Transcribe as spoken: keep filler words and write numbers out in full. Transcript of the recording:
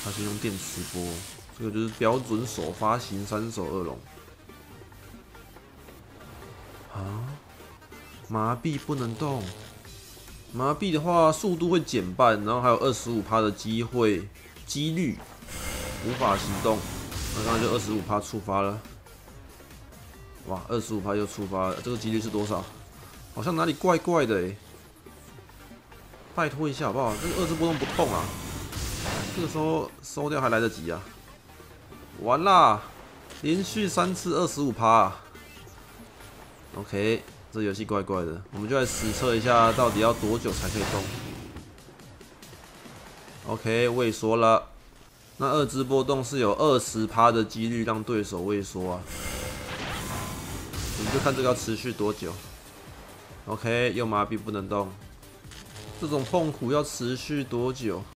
他先用电磁波，这个就是标准首发型三手二龙。啊，麻痹不能动。麻痹的话，速度会减半，然后还有二十五趴的机会几率无法行动。那刚才就二十五趴触发了。哇，二十五趴又触发了，这个几率是多少？好像哪里怪怪的哎。拜托一下好不好？这个二次波动不痛啊，这个时候收掉还来得及啊！完啦，连续三次二十五趴啊 ！OK， 这游戏怪怪的，我们就来实测一下，到底要多久才可以动 ？OK， 畏缩了。那二次波动是有二十趴的几率让对手畏缩啊，我们就看这个要持续多久。OK， 又麻痹不能动。这种痛苦要持续多久？